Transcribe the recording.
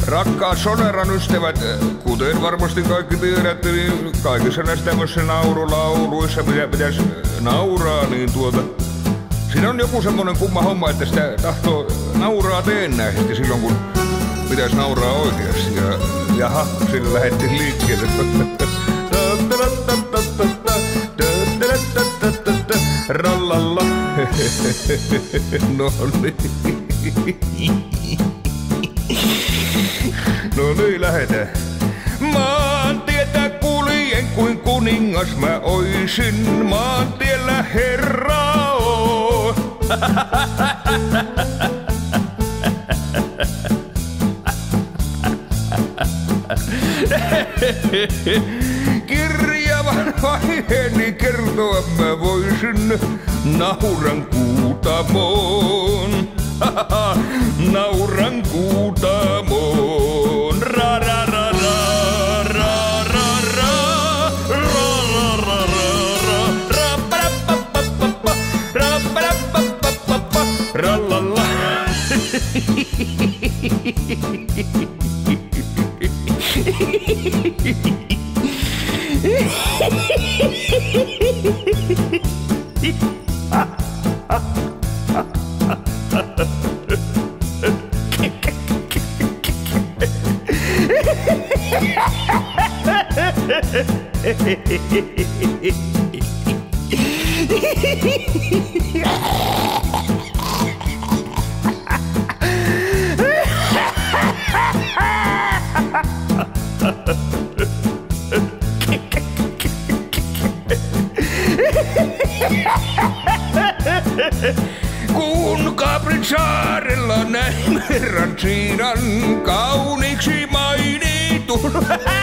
Rakkaat Soneran ystävät, kuten varmasti kaikki tiedätte, niin kaikissa näissä tämmöisissä naurulauluissa, mitä pitäisi nauraa, niin siinä on joku semmonen kumma homma, että sitä tahtoo nauraa teennäisesti silloin, kun pitäisi nauraa oikeasti. Ja jaha, sillä lähdettiin liikkeelle. Rallalla. No niin, lähetään. Maantietä kuljen kuin kuningas mä oisin, maantiellä herra on. Kirjavan vaiheeni kertoa mä voisin nauran kuutamoon. Nauran kuutamoon. Ra ra ra ra ra ra ra ra ra ra ra ra ra ra rallalla. Kun Caprin saarella näin herran siinan kauniiksi mainitun.